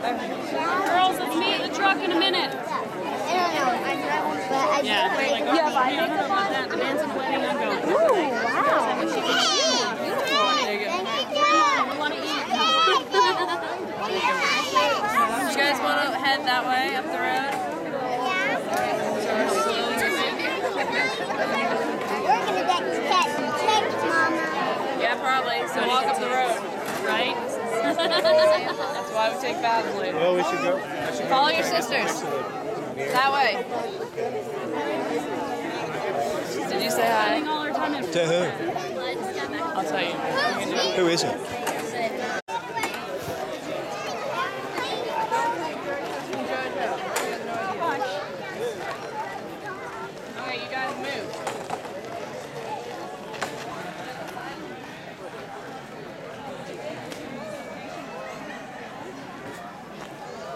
Girls, let's meet in the truck in a minute. Yeah. You have eye makeup on? The man's wedding, I'm going. Ooh, wow. Beautiful. There you go. We want to eat. You guys want to head that way up the road? We're going to get cake, Mama. Yeah, probably. So walk up the road, right? That's why we take baths later. Well, we should go. Follow your sisters. That way. Did you say hi? To who? I'll tell you. Who is it?